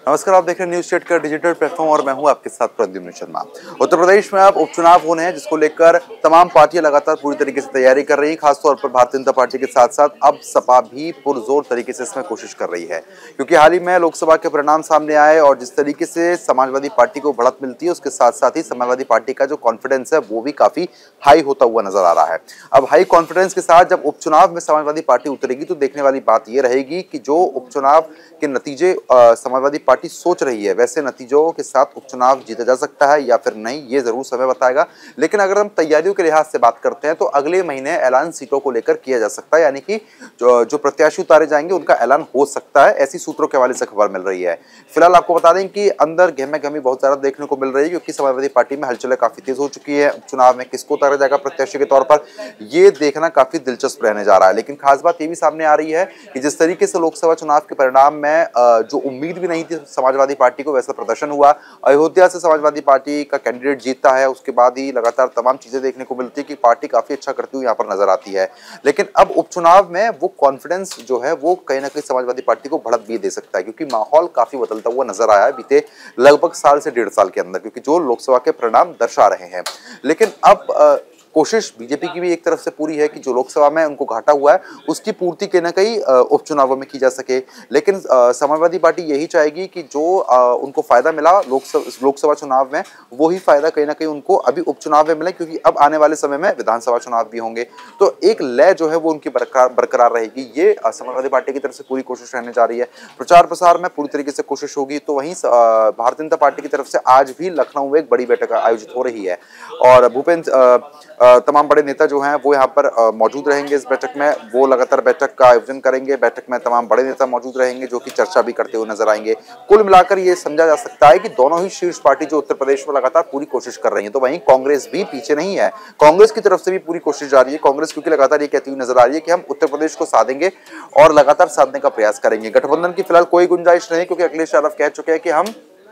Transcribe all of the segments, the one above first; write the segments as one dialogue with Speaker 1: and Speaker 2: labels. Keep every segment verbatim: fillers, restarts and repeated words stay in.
Speaker 1: नमस्कार, आप देख रहे हैं न्यूज स्टेट का डिजिटल प्लेटफॉर्म और मैं हूं आपके साथ प्रद्युम्न शर्मा। उत्तर प्रदेश में अब उपचुनाव होने हैं, जिसको लेकर तमाम पार्टियां लगातार पूरी तरीके से तैयारी कर रही हैं। खासतौर पर भारतीय जनता पार्टी के साथ साथ अब सपा भी पुरजोर तरीके से इसमें कोशिश कर रही है, क्योंकि हाल ही में लोकसभा के परिणाम सामने आए और जिस तरीके से समाजवादी पार्टी को बढ़त मिलती है, उसके साथ साथ ही समाजवादी पार्टी का जो कॉन्फिडेंस है वो भी काफी हाई होता हुआ नजर आ रहा है। अब हाई कॉन्फिडेंस के साथ जब उपचुनाव में समाजवादी पार्टी उतरेगी तो देखने वाली बात यह रहेगी कि जो उपचुनाव के नतीजे समाजवादी पार्टी सोच रही है वैसे नतीजों के साथ उपचुनाव जीता जा सकता है या फिर नहीं, ये जरूर समय बताएगा। लेकिन अगर हम तैयारियों के लिहाज से बात करते हैं तो अगले महीने ऐलान सीटों को लेकर किया जा सकता है, यानी कि जो, जो प्रत्याशी उतारे जाएंगे उनका ऐलान हो सकता है, ऐसी सूत्रों के हवाले से खबर मिल रही है। फिलहाल आपको बता दें कि अंदर गहमे गहमी बहुत ज्यादा देखने को मिल रही है, क्योंकि समाजवादी पार्टी में हलचलें काफी तेज हो चुकी है। उपचुनाव में किसको उतारा जाएगा प्रत्याशी के तौर पर, ये देखना काफी दिलचस्प रहने जा रहा है। लेकिन खास बात ये भी सामने आ रही है कि जिस तरीके से लोकसभा चुनाव के परिणाम में जो उम्मीद भी नहीं थी समाजवादी पार्टी को, वैसा प्रदर्शन हुआ। अयोध्या से समाजवादी पार्टी का कैंडिडेट जीतता है, उसके बाद ही लगातार तमाम चीजें देखने को मिलती है कि पार्टी काफी अच्छा करती हुई यहाँ पर नजर आती है। लेकिन अब उपचुनाव में वो कॉन्फिडेंस जो है वो कहीं ना कहीं समाजवादी पार्टी को बढ़त भी दे सकता है, क्योंकि माहौल काफी बदलता हुआ नजर आया है बीते लगभग साल से डेढ़ साल के अंदर, क्योंकि जो लोकसभा के परिणाम दर्शा रहे हैं। लेकिन अब आ, कोशिश बीजेपी की भी एक तरफ से पूरी है कि जो लोकसभा में उनको घाटा हुआ है उसकी पूर्ति कहीं ना कहीं उपचुनावों में की जा सके। लेकिन समाजवादी पार्टी यही चाहेगी कि जो आ, उनको फायदा मिला लोकसभा लोकसभा चुनाव में, वही फायदा कहीं ना कहीं उनको अभी उपचुनाव में मिले, क्योंकि अब आने वाले समय में विधानसभा चुनाव भी होंगे। तो एक लय जो है वो उनकी बरकरार बरकरार रहेगी, ये समाजवादी पार्टी की तरफ से पूरी कोशिश रहने जा रही है। प्रचार प्रसार में पूरी तरीके से कोशिश होगी। तो वहीं भारतीय जनता पार्टी की तरफ से आज भी लखनऊ में एक बड़ी बैठक आयोजित हो रही है और भूपेंद्र तमाम बड़े नेता जो हैं वो यहाँ पर मौजूद रहेंगे इस बैठक में। वो लगातार बैठक का आयोजन करेंगे। बैठक में तमाम बड़े नेता मौजूद रहेंगे जो कि चर्चा भी करते हुए नजर आएंगे। कुल मिलाकर ये समझा जा सकता है कि दोनों ही शीर्ष पार्टी जो उत्तर प्रदेश में लगातार पूरी कोशिश कर रही है, तो वहीं कांग्रेस भी पीछे नहीं है। कांग्रेस की तरफ से भी पूरी कोशिश जारी है। कांग्रेस क्योंकि लगातार ये कहती हुई नजर आ रही है कि हम उत्तर प्रदेश को साधेंगे और लगातार साधने का प्रयास करेंगे। गठबंधन की फिलहाल कोई गुंजाइश नहीं, क्योंकि अखिलेश यादव कह चुके हैं कि हम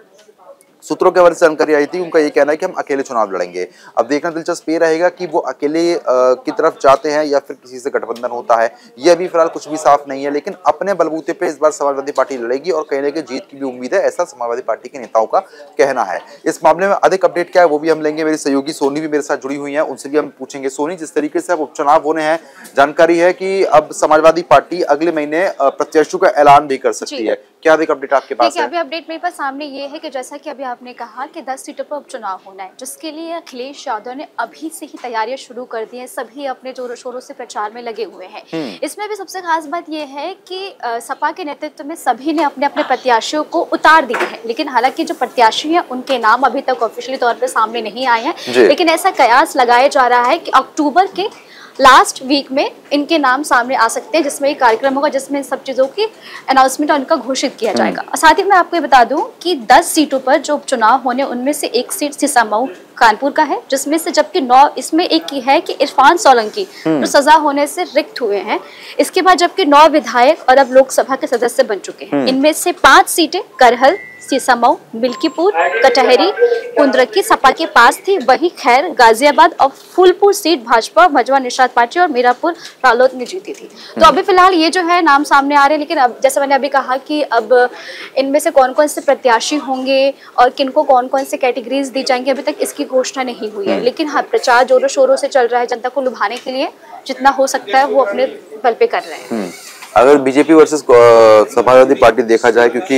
Speaker 1: सूत्रों के हवाले से जानकारी आई थी, उनका ये कहना है कि हम अकेले चुनाव लड़ेंगे। अब देखना दिलचस्प ये रहेगा कि वो अकेले की तरफ जाते हैं या फिर किसी से गठबंधन होता है, ये अभी फिलहाल कुछ भी साफ नहीं है। लेकिन अपने बलबूते पे इस बार समाजवादी पार्टी लड़ेगी और कहीं ना कहीं जीत की भी उम्मीद है, ऐसा समाजवादी पार्टी के नेताओं का कहना है। इस मामले में अधिक अपडेट क्या है वो भी हम लेंगे। मेरी सहयोगी सोनी भी मेरे साथ जुड़ी हुई है, उनसे भी हम पूछेंगे। सोनी, जिस तरीके से अब उपचुनाव होने हैं, जानकारी है कि अब समाजवादी पार्टी अगले महीने प्रत्याशियों का ऐलान भी कर सकती है, क्या अधिक अपडेट आपके पास है?
Speaker 2: अभी अपडेट मेरे पास सामने ये है कि जैसा कि अभी आपने कहा कि दस सीटों पर उपचुनाव होना है, जिसके लिए अखिलेश यादव ने अभी से ही तैयारियां शुरू कर दी हैं। सभी अपने जोरों शोरों से प्रचार में लगे हुए हैं। इसमें भी सबसे खास बात यह है कि सपा के नेतृत्व में सभी ने अपने अपने प्रत्याशियों को उतार दिए हैं। लेकिन हालांकि जो प्रत्याशी हैं उनके नाम अभी तक ऑफिशियली तौर पर सामने नहीं आए हैं, लेकिन ऐसा कयास लगाया जा रहा है कि अक्टूबर के लास्ट वीक में इनके नाम सामने आ सकते हैं, जिसमें एक कार्यक्रम होगा जिसमें इन सब चीज़ों की अनाउंसमेंट उनका घोषित किया जाएगा। और साथ ही मैं आपको ये बता दूं कि दस सीटों पर जो उपचुनाव होने, उनमें से एक सीट सिसामऊ कानपुर का है, जिसमें से जबकि नौ इसमें एक की है कि इरफान सोलंकी जो सजा होने से रिक्त हुए हैं। इसके बाद जबकि नौ विधायक और अब लोकसभा के सदस्य बन चुके हैं। इनमें से पांच सीटें करहल, सीसामऊ, मिल्कीपुर, कटहरी, कुंद्रकी सपा के पास थी। वही खैर, गाजियाबाद और फूलपुर सीट भाजपा, मजवा निषाद पार्टी और मीरापुर रालोद ने जीती थी। तो अभी फिलहाल ये जो है नाम सामने आ रहे हैं। लेकिन अब जैसे मैंने अभी कहा कि अब इनमें से कौन कौन से प्रत्याशी होंगे और किनको कौन कौन से कैटेगरीज दी जाएंगी, अभी तक इसकी घोषणा नहीं हुई है। लेकिन हाँ, प्रचार जोरों शोरों से चल रहा है। जनता को लुभाने के लिए जितना हो सकता है वो अपने बल पे कर रहे हैं।
Speaker 1: अगर बीजेपी वर्सेस समाजवादी पार्टी देखा जाए, क्योंकि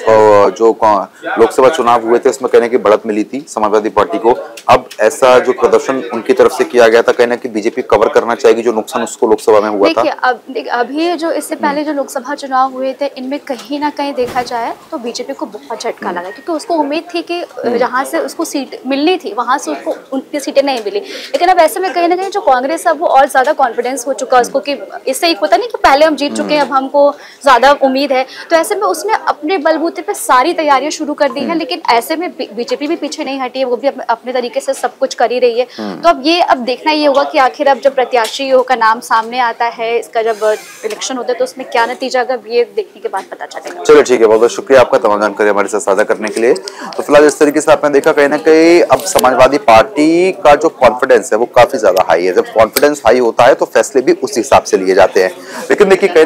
Speaker 1: जो लोकसभा चुनाव हुए थे उसमें कहने की बढ़त मिली थी समाजवादी पार्टी को, अब ऐसा जो प्रदर्शन उनकी तरफ से किया गया था, कहना कि बीजेपी कवर करना चाहेगी जो नुकसान उसको लोकसभा में हुआ था।
Speaker 2: अब देख, अभी जो इससे पहले जो लोकसभा चुनाव हुए थे, इनमें कहीं ना कहीं देखा जाए तो बीजेपी को बहुत झटका लगा, क्योंकि उसको उम्मीद थी कि जहाँ से उसको सीट मिलनी थी वहां से उसको उनकी सीटें नहीं मिली। लेकिन अब ऐसे में कहीं ना कहीं जो कांग्रेस है वो और ज्यादा कॉन्फिडेंस हो चुका उसको कि इससे एक होता नहीं कि पहले हम जीत अब हमको ज्यादा उम्मीद है। तो ऐसे में उसने अपने बलबूते पे सारी तैयारियां शुरू कर दी है। लेकिन ऐसे में बीजेपी भी पीछे नहीं हटी है, वो भी अपने तरीके से सब कुछ कर ही रही है। तो अब ये अब देखना ये होगा कि आखिर अब जब प्रत्याशियों का नाम सामने आता है, इसका जब इलेक्शन होता है, तो उसमें क्या नतीजा आएगा, ये देखने के बाद पता चलेगा।
Speaker 1: चलो ठीक है, बहुत बहुत शुक्रिया आपका तमाम जानकारी हमारे साथ साझा करने के लिए। तो फिलहाल इस तरीके से आपने देखा कहीं ना कहीं अब समाजवादी पार्टी का जो कॉन्फिडेंस है वो काफी ज्यादा हाई है। जब कॉन्फिडेंस हाई होता है तो फैसले भी उस हिसाब से लिए जाते हैं। लेकिन देखिए कहीं ना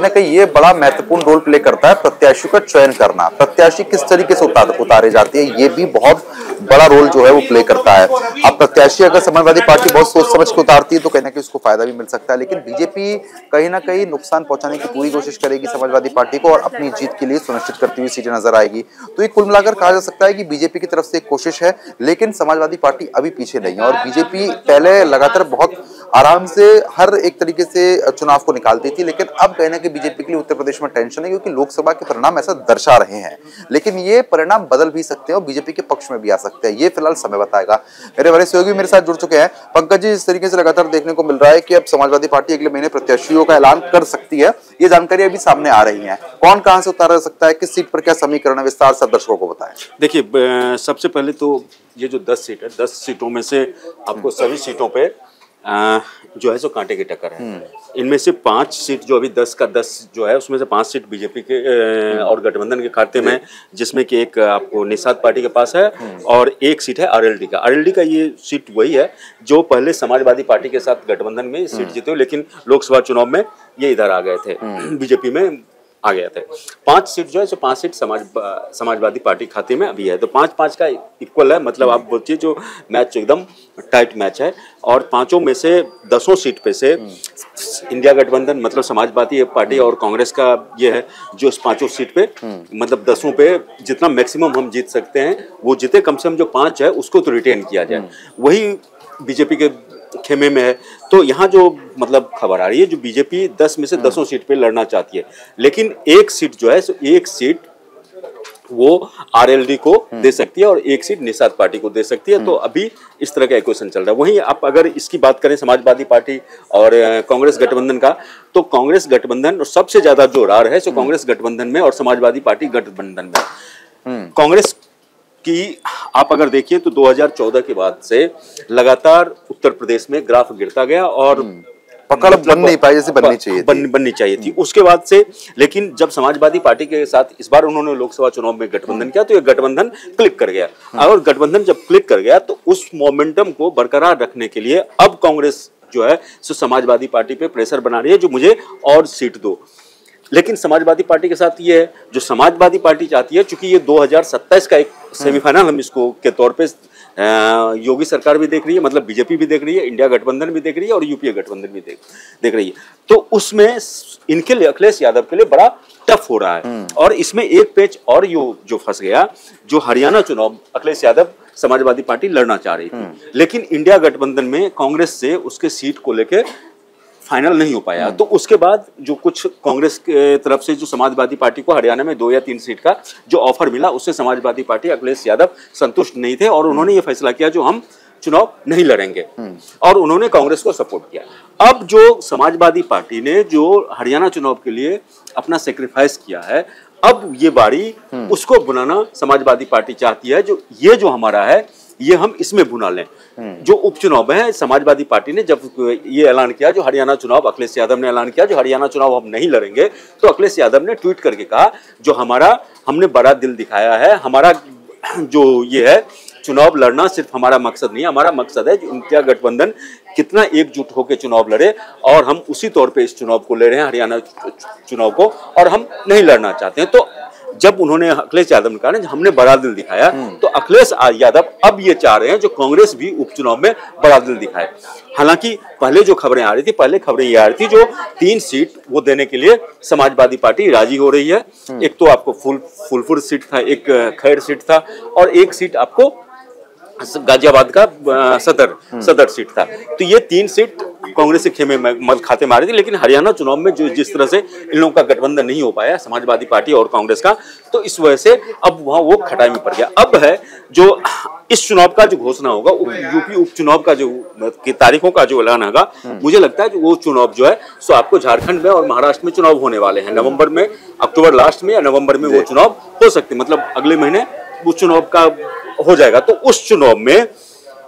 Speaker 1: ना कहीं ये बड़ा महत्वपूर्ण रोल प्ले करता है प्रत्याशियों का चयन करना, प्रत्याशी किस तरीके से उतार, उतारे जाते हैं, ये भी बहुत बड़ा रोल जो है वो प्ले करता है। अब प्रत्याशी अगर समाजवादी पार्टी बहुत सोच समझ के उतारती है तो कहीं ना कहीं उसको फायदा भी मिल सकता है, लेकिन बीजेपी कहीं ना कहीं नुकसान पहुंचाने की पूरी कोशिश करेगी समाजवादी पार्टी को और अपनी जीत के लिए सुनिश्चित करती हुई सीटें नजर आएगी। तो ये कुल मिलाकर कहा जा सकता है कि बीजेपी की तरफ से एक कोशिश है, लेकिन समाजवादी पार्टी अभी पीछे नहीं है और बीजेपी पहले लगातार बहुत आराम से हर एक तरीके से चुनाव को निकालती थी, लेकिन अब कहीं ना कहीं बीजेपी के लिए उत्तर प्रदेश में टेंशन है क्योंकि लोकसभा के परिणाम ऐसा दर्शा रहे हैं, लेकिन ये परिणाम बदल भी सकते हैं और बीजेपी के पक्ष में भी आ सकते हैं। ये फिलहाल समय बताएगा। मेरे वरिष्ठ सहयोगी मेरे साथ जुड़ चुके हैं। पंकज जी, इस तरीके से लगातार देखने को मिल रहा है कि अब समाजवादी पार्टी अगले महीने प्रत्याशियों का ऐलान कर सकती है, ये जानकारी अभी सामने आ रही है। कौन कहां से उतारा जा सकता है, किस सीट पर क्या समीकरण है, विस्तार से दर्शकों को बताएं।
Speaker 3: देखिए, सबसे पहले तो ये जो दस सीट है, दस सीटों में से आपको सभी सीटों पे आ, जो है सो कांटे की टक्कर है। इनमें से पांच सीट जो अभी दस का दस जो है उसमें से पांच सीट बीजेपी के ए, और गठबंधन के खाते में, जिसमें कि एक आपको निषाद पार्टी के पास है और एक सीट है आरएलडी का। आरएलडी का ये सीट वही है जो पहले समाजवादी पार्टी के साथ गठबंधन में सीट जीते, लेकिन लोकसभा चुनाव में ये इधर आ गए थे, बीजेपी में आ गया था। पांच सीट जो है सो पांच सीट समाज समाजवादी पार्टी खाते में अभी है, तो पांच पांच का इक्वल है, मतलब आप बोलते जो मैच एकदम टाइट मैच है। और पांचों में से दसों सीट पे से इंडिया गठबंधन मतलब समाजवादी पार्टी और कांग्रेस का ये है जो इस पांचों सीट पे मतलब दसों पे जितना मैक्सिमम हम जीत सकते हैं वो जीते, कम से कम जो पांच है उसको तो रिटेन किया जाए, वही बीजेपी के खेमे में है। तो यहाँ जो मतलब खबर आ रही है, जो बीजेपी दस में से दसों सीट पे लड़ना चाहती है, लेकिन एक सीट जो है एक सीट वो आरएलडी को दे सकती है और एक सीट निषाद पार्टी को दे सकती है। तो अभी इस तरह का इक्वेशन चल रहा है। वहीं आप अगर इसकी बात करें समाजवादी पार्टी और कांग्रेस गठबंधन का, तो कांग्रेस गठबंधन सबसे ज्यादा जो रार है सो कांग्रेस गठबंधन में और समाजवादी पार्टी गठबंधन में। कांग्रेस कि आप अगर देखिए तो दो हज़ार चौदह के बाद से लगातार उत्तर प्रदेश में ग्राफ गिरता गया और
Speaker 1: पकड़ मतलब बन नहीं पाई जैसे बननी चाहिए
Speaker 3: बन, बननी चाहिए थी उसके बाद से। लेकिन जब समाजवादी पार्टी के साथ इस बार उन्होंने लोकसभा चुनाव में गठबंधन किया तो ये गठबंधन क्लिक कर गया, और गठबंधन जब क्लिक कर गया तो उस मोमेंटम को बरकरार रखने के लिए अब कांग्रेस जो है सो समाजवादी पार्टी पे प्रेशर बना रही है जो मुझे और सीट दो। लेकिन समाजवादी पार्टी के साथ ये है, जो समाजवादी पार्टी चाहती है, चूंकि ये दो हज़ार सत्ताईस का एक सेमीफाइनल हम इसको के तौर पे योगी सरकार भी देख रही है, मतलब बीजेपी भी देख रही है, इंडिया गठबंधन भी देख रही है और यूपीए गठबंधन भी देख देख रही है। तो उसमें इनके लिए अखिलेश यादव के लिए बड़ा टफ हो रहा है। और इसमें एक पेच और यो जो फंस गया, जो हरियाणा चुनाव अखिलेश यादव समाजवादी पार्टी लड़ना चाह रही थी, लेकिन इंडिया गठबंधन में कांग्रेस से उसके सीट को लेकर फाइनल नहीं हो पाया। तो उसके बाद जो कुछ कांग्रेस के तरफ से जो समाजवादी पार्टी को हरियाणा में दो या तीन सीट का जो ऑफर मिला, उससे समाजवादी पार्टी अखिलेश यादव संतुष्ट नहीं थे और उन्होंने ये फैसला किया जो हम चुनाव नहीं लड़ेंगे, और उन्होंने कांग्रेस को सपोर्ट किया। अब जो समाजवादी पार्टी ने जो हरियाणा चुनाव के लिए अपना सेक्रीफाइस किया है, अब ये बारी उसको बुनाना समाजवादी पार्टी चाहती है। जो ये जो हमारा है ये हम इसमें भुना लें। जो उपचुनाव है, समाजवादी पार्टी ने जब ये ऐलान किया, जो हरियाणा चुनाव अखिलेश यादव ने ऐलान किया जो हरियाणा चुनाव हम नहीं लड़ेंगे, तो अखिलेश यादव ने ट्वीट करके कहा जो हमारा हमने बड़ा दिल दिखाया है, हमारा जो ये है चुनाव लड़ना सिर्फ हमारा मकसद नहीं है, हमारा मकसद है जो इंडिया गठबंधन कितना एकजुट होकर चुनाव लड़े, और हम उसी तौर पे इस चुनाव को ले रहे हैं, हरियाणा चुनाव को, और हम नहीं लड़ना चाहते हैं। तो जब उन्होंने अखिलेश यादव ने कहा ना हमने बड़ा दिल दिखाया, तो अखिलेश यादव अब ये चाह रहे हैं जो कांग्रेस भी उपचुनाव में बड़ा दिल दिखाए। हालांकि पहले जो खबरें आ रही थी, पहले खबरें ये आ रही थी जो तीन सीट वो देने के लिए समाजवादी पार्टी राजी हो रही है। एक तो आपको फुल फुलपुर सीट था, एक खैर सीट था, और एक सीट आपको गाजियाबाद का सदर सदर सीट था। तो ये तीन सीट कांग्रेस के खेमे में खाते मारे थी। लेकिन हरियाणा चुनाव में जो जिस तरह से इन लोगों का गठबंधन नहीं हो पाया समाजवादी पार्टी और कांग्रेस का, तो इस वजह से अब वहां वो खटाई में पड़ गया। अब है जो इस चुनाव का जो घोषणा होगा, यूपी उपचुनाव का जो की तारीखों का जो ऐलान होगा, मुझे लगता है वो चुनाव जो है सो आपको झारखंड में और महाराष्ट्र में चुनाव होने वाले हैं। नवंबर में, अक्टूबर लास्ट में या नवंबर में वो चुनाव हो सकते, मतलब अगले महीने वो चुनाव का हो जाएगा। तो उस चुनाव में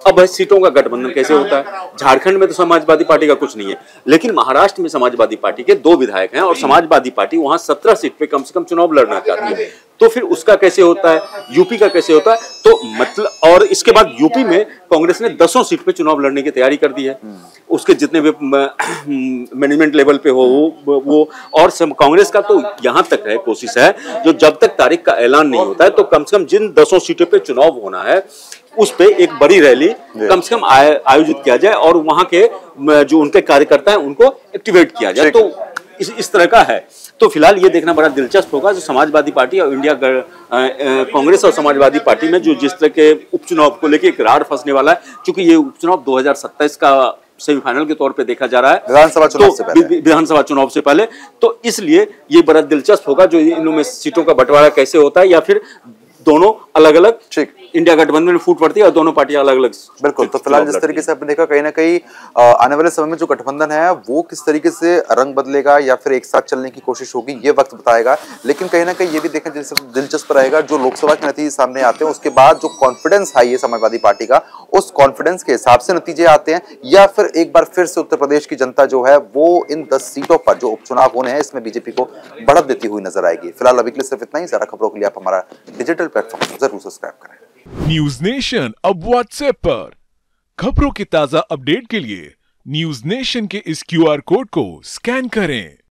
Speaker 3: अब है सीटों का गठबंधन कैसे होता है। झारखंड में तो समाजवादी पार्टी का कुछ नहीं है, लेकिन महाराष्ट्र में समाजवादी पार्टी के दो विधायक हैं और समाजवादी पार्टी वहां सत्रह सीट पे कम से कम चुनाव लड़ना चाहती है। तो फिर उसका कैसे होता है, यूपी का कैसे होता है, तो मतलब और इसके बाद यूपी में कांग्रेस ने दसों सीट पे चुनाव लड़ने की तैयारी कर दी है। उसके जितने भी मैनेजमेंट लेवल पे हो वो वो और कांग्रेस का तो यहाँ तक है कोशिश है, जो जब तक तारीख का ऐलान नहीं होता है तो कम से कम जिन दसों सीटों पे चुनाव होना है उस पे एक बड़ी रैली कम से कम आयोजित किया जाए और वहां के जो उनके कार्यकर्ता हैं उनको एक्टिवेट किया जाए। तो इस इस तरह का है। तो फिलहाल ये देखना बड़ा दिलचस्प होगा जो समाजवादी पार्टी और इंडिया कांग्रेस और समाजवादी पार्टी में जो जिस तरह के उपचुनाव को लेकर एक रार फंसने वाला है, क्योंकि ये उपचुनाव दो हज़ार सत्ताईस का सेमीफाइनल के तौर पे देखा जा रहा है,
Speaker 1: विधानसभा चुनाव
Speaker 3: तो
Speaker 1: से पहले
Speaker 3: विधानसभा चुनाव से पहले। तो इसलिए ये बड़ा दिलचस्प होगा जो इनमें सीटों का बंटवारा कैसे होता है, या फिर दोनों अलग अलग
Speaker 1: ठीक
Speaker 3: इंडिया गठबंधन में फूट पड़ती है और दोनों पार्टियां अलग अलग।
Speaker 1: बिल्कुल। तो फिलहाल जिस तरीके से आपने देखा कहीं ना कहीं आने वाले समय में जो गठबंधन है वो किस तरीके से रंग बदलेगा या फिर एक साथ चलने की कोशिश होगी ये वक्त बताएगा। लेकिन कहीं ना कहीं ये भी देखना दिलचस्प रहेगा जो लोकसभा के नतीजे सामने आते हैं उसके बाद जो कॉन्फिडेंस हाई है समाजवादी पार्टी का, उस कॉन्फिडेंस के हिसाब से नतीजे आते हैं या फिर एक बार फिर से उत्तर प्रदेश की जनता जो है वो इन दस सीटों पर जो उपचुनाव होने हैं इसमें बीजेपी को बढ़त देती हुई नजर आएगी। फिलहाल अभी के लिए सिर्फ इतना ही। ज्यादा खबरों के लिए आप हमारा डिजिटल प्लेटफॉर्म जरूर सब्सक्राइब करें।
Speaker 4: न्यूज नेशन अब व्हाट्सएप पर खबरों की ताजा अपडेट के लिए न्यूज नेशन के इस क्यूआर कोड को स्कैन करें।